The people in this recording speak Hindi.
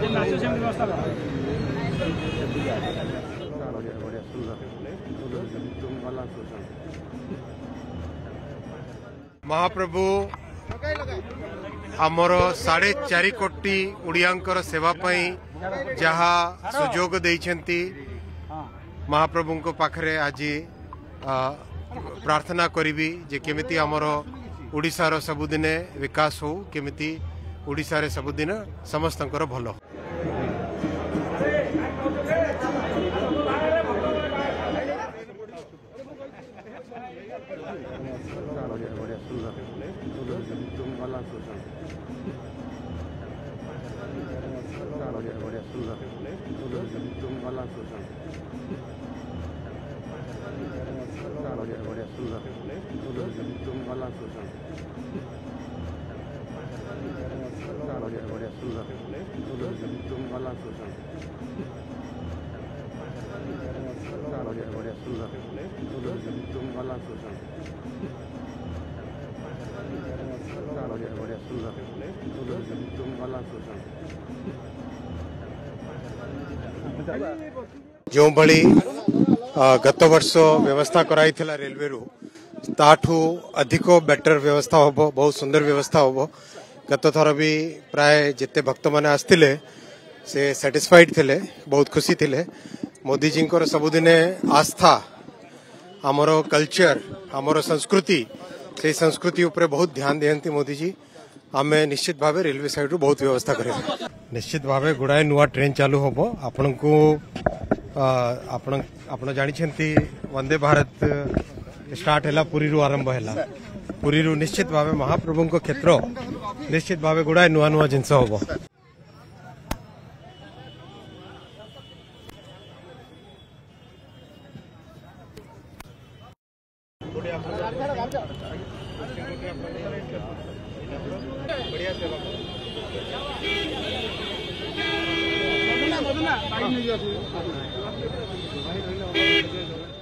महाप्रभु आमर 4.5 कोटी उड़ियांकर सेवा जहाँ सुजोग देइछंती महाप्रभु को पाखरे आज प्रार्थना करी जे केमिति आमर उड़ीसार सबुदिने विकास हो केमिति उड़ीसारे सबुदिन समस्तंकर भलो। जो भली गत वर्ष व्यवस्था कराई थिला रेलवे रु ताठू अधिक बेटर व्यवस्था होबो, बहुत सुंदर व्यवस्था होबो। गत थर भी प्राय जिते भक्त माने आस्तिले से सैटिस्फाइड थिले, बहुत खुशी थिले। मोदी जी को सबुदिने आस्था आमर कल्चर आमर संस्कृति से संस्कृति उपरे बहुत ध्यान दियंती मोदी जी। आमे निश्चित भावे रेलवे साइड रू बहुत व्यवस्था करें। निश्चित भावे गुड़ाए नुआ ट्रेन चालू होबो। आपण को आपण जानी वंदे भारत स्टार्ट है पुरी रु आरंभ है। पुरी रु निश्चित भावे महाप्रभु को क्षेत्र निश्चित भावे गुड़ाए नुआ नुआ जिनस होबो। बढ़िया सेवा